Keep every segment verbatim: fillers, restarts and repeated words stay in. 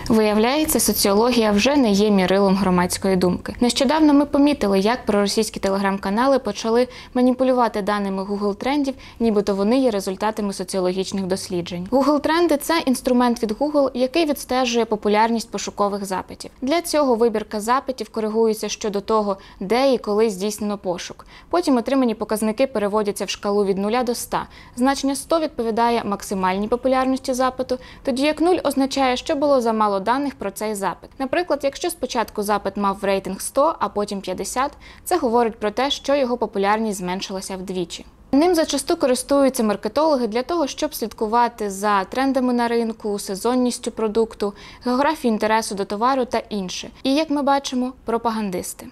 Виявляється, соціологія вже не є мірилом громадської думки. Нещодавно ми помітили, як проросійські телеграм-канали почали маніпулювати даними Google трендів, нібито вони є результатами соціологічних досліджень. Google тренди – це інструмент від Google, який відстежує популярність пошукових запитів. Для цього вибірка запитів коригується щодо того, де і коли здійснено пошук. Потім отримані показники переводяться в шкалу від нуля до ста. Значення сто відповідає максимальній популярності запиту, тоді як нуль означає, що було замало даних про цей запит. Наприклад, якщо спочатку запит мав рейтинг сто, а потім п'ятдесят, це говорить про те, що його популярність зменшилася вдвічі. Ним зачасту користуються маркетологи для того, щоб слідкувати за трендами на ринку, сезонністю продукту, географією інтересу до товару та інше. І, як ми бачимо, пропагандисти.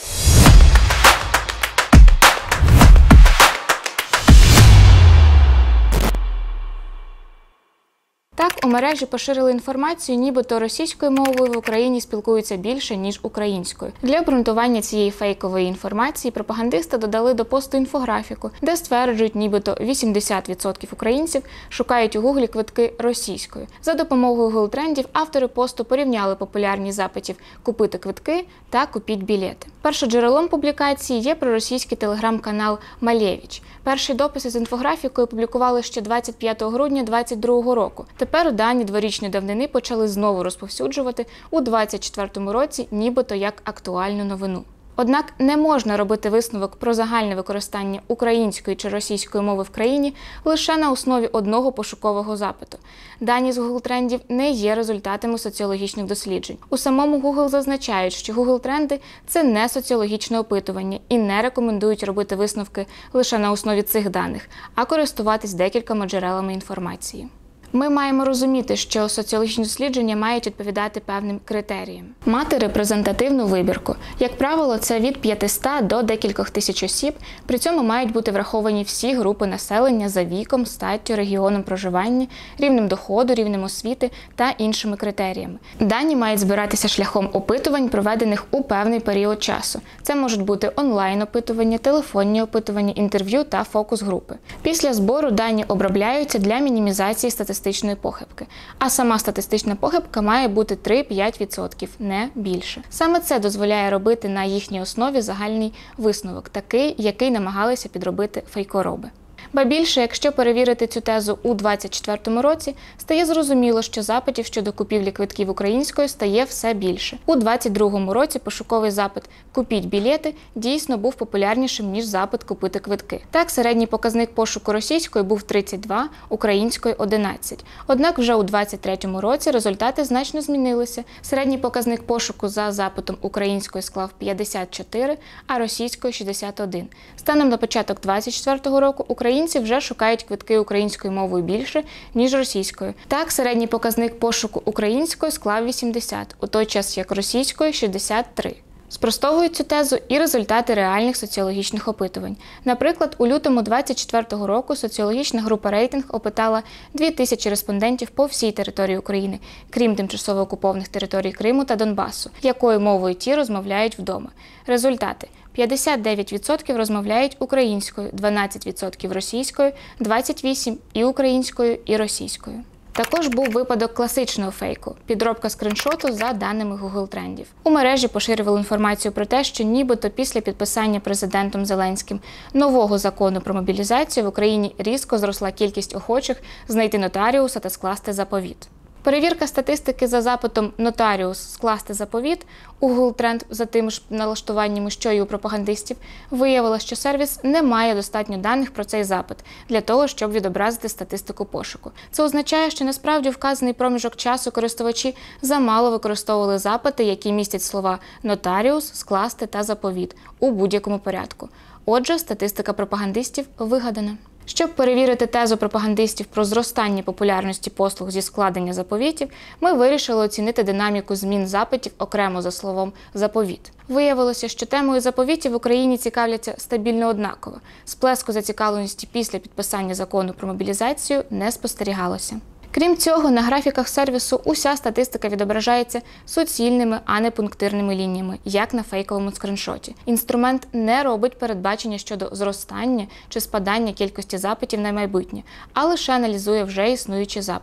Так, у мережі поширили інформацію, нібито російською мовою в Україні спілкуються більше, ніж українською. Для обґрунтування цієї фейкової інформації пропагандисти додали до посту інфографіку, де стверджують, нібито вісімдесят відсотків українців шукають у Гуглі квитки російською. За допомогою Google трендів автори посту порівняли популярність запитів «Купити квитки» та «Купіть білети». Першоджерелом публікації є проросійський телеграм-канал «Малевич». Перші дописи з інфографікою публікували ще двадцять п'ятого грудня двадцять другого року. Тепер дані дворічної давнини почали знову розповсюджувати у двадцять четвертому році, нібито як актуальну новину. Однак не можна робити висновок про загальне використання української чи російської мови в країні лише на основі одного пошукового запиту. Дані з Google трендів не є результатами соціологічних досліджень. У самому Google зазначають, що Google тренди – це не соціологічне опитування і не рекомендують робити висновки лише на основі цих даних, а користуватись декількома джерелами інформації. Ми маємо розуміти, що соціологічні дослідження мають відповідати певним критеріям. Мати репрезентативну вибірку. Як правило, це від п'ятисот до декількох тисяч осіб, при цьому мають бути враховані всі групи населення за віком, статтю, регіоном проживання, рівнем доходу, рівнем освіти та іншими критеріями. Дані мають збиратися шляхом опитувань, проведених у певний період часу. Це можуть бути онлайн-опитування, телефонні опитування, інтерв'ю та фокус-групи. Після збору дані обробляються для мінімізації статистичної статистичної похибки, а сама статистична похибка має бути три-п'ять відсотків, не більше. Саме це дозволяє робити на їхній основі загальний висновок, такий, який намагалися підробити фейкороби. Ба більше, якщо перевірити цю тезу у двадцять четвертому році, стає зрозуміло, що запитів щодо купівлі квитків українською стає все більше. У двадцять другому році пошуковий запит «Купіть білети» дійсно був популярнішим, ніж запит «Купити квитки». Так, середній показник пошуку російською був тридцять два, українською – одинадцять. Однак вже у двадцять третьому році результати значно змінилися. Середній показник пошуку за запитом українською склав п'ятдесят чотири, а російською – шістдесят один. Станом на початок двадцять четвертого року українською Українці вже шукають квитки українською мовою більше, ніж російською. Так, середній показник пошуку українською склав вісімдесят, у той час як російською – шістдесят три. Спростовують цю тезу і результати реальних соціологічних опитувань. Наприклад, у лютому двадцять четвертого року соціологічна група «Рейтинг» опитала дві тисячі респондентів по всій території України, крім тимчасово окупованих територій Криму та Донбасу, якою мовою ті розмовляють вдома. Результати. п'ятдесят дев'ять відсотків розмовляють українською, дванадцять відсотків російською, двадцять вісім відсотків і українською, і російською. Також був випадок класичного фейку – підробка скріншоту за даними Google трендів. У мережі поширювали інформацію про те, що нібито після підписання президентом Зеленським нового закону про мобілізацію в Україні різко зросла кількість охочих знайти нотаріуса та скласти заповіт. Перевірка статистики за запитом «Нотаріус скласти заповіт» у Google Тренд за тими ж налаштуваннями, що й у пропагандистів, виявила, що сервіс не має достатньо даних про цей запит для того, щоб відобразити статистику пошуку. Це означає, що насправді вказаний проміжок часу користувачі замало використовували запити, які містять слова «нотаріус», «скласти» та «заповіт» у будь-якому порядку. Отже, статистика пропагандистів вигадана. Щоб перевірити тезу пропагандистів про зростання популярності послуг зі складення заповітів, ми вирішили оцінити динаміку змін запитів окремо за словом «заповіт». Виявилося, що темою заповітів в Україні цікавляться стабільно однаково. Сплеску зацікавленості після підписання закону про мобілізацію не спостерігалося. Крім цього, на графіках сервісу уся статистика відображається суцільними, а не пунктирними лініями, як на фейковому скріншоті. Інструмент не робить передбачення щодо зростання чи спадання кількості запитів на майбутнє, а лише аналізує вже існуючі запити.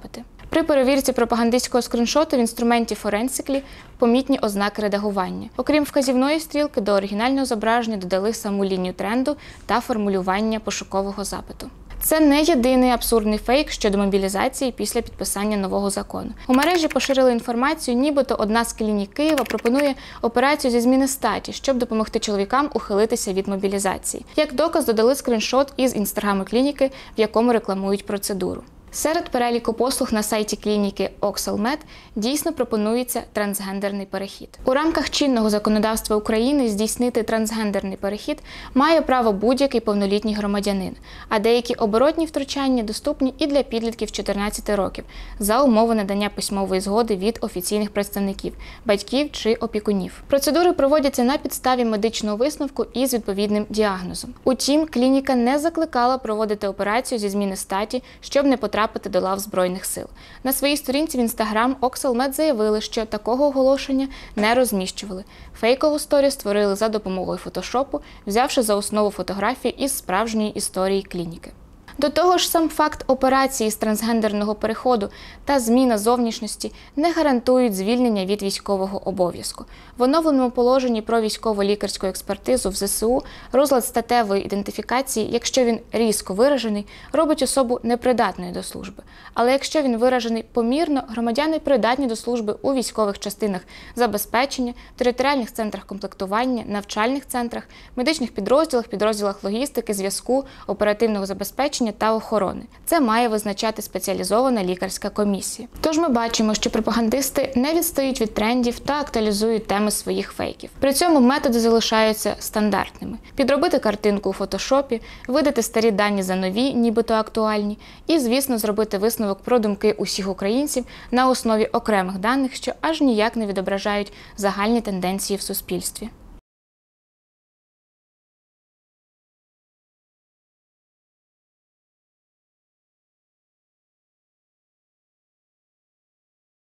При перевірці пропагандистського скріншоту в інструменті Forensically помітні ознаки редагування. Окрім вказівної стрілки, до оригінального зображення додали саму лінію тренду та формулювання пошукового запиту. Це не єдиний абсурдний фейк щодо мобілізації після підписання нового закону. У мережі поширили інформацію, нібито одна з клінік Києва пропонує операцію зі зміни статі, щоб допомогти чоловікам ухилитися від мобілізації. Як доказ додали скріншот із інстаграму клініки, в якому рекламують процедуру. Серед переліку послуг на сайті клініки Оксалмед дійсно пропонується трансгендерний перехід. У рамках чинного законодавства України здійснити трансгендерний перехід має право будь-який повнолітній громадянин, а деякі оборотні втручання доступні і для підлітків чотирнадцяти років за умови надання письмової згоди від офіційних представників, батьків чи опікунів. Процедури проводяться на підставі медичного висновку із відповідним діагнозом. Утім, клініка не закликала проводити операцію зі зміни статі, щоб не потрапити потрапити до лав Збройних сил. На своїй сторінці в Інстаграм Оксалмед заявили, що такого оголошення не розміщували. Фейкову сторі створили за допомогою фотошопу, взявши за основу фотографії із справжньої історії клініки. До того ж, сам факт операції з трансгендерного переходу та зміна зовнішності не гарантують звільнення від військового обов'язку. В оновленому положенні про військово-лікарську експертизу в зе се у розлад статевої ідентифікації, якщо він різко виражений, робить особу непридатною до служби. Але якщо він виражений помірно, громадяни придатні до служби у військових частинах забезпечення, територіальних центрах комплектування, навчальних центрах, медичних підрозділах, підрозділах логістики, зв'язку, оперативного забезпечення та охорони. Це має визначати спеціалізована лікарська комісія. Тож ми бачимо, що пропагандисти не відстають від трендів та актуалізують теми своїх фейків. При цьому методи залишаються стандартними. Підробити картинку у фотошопі, видати старі дані за нові, нібито актуальні, і, звісно, зробити висновок про думки усіх українців на основі окремих даних, що аж ніяк не відображають загальні тенденції в суспільстві.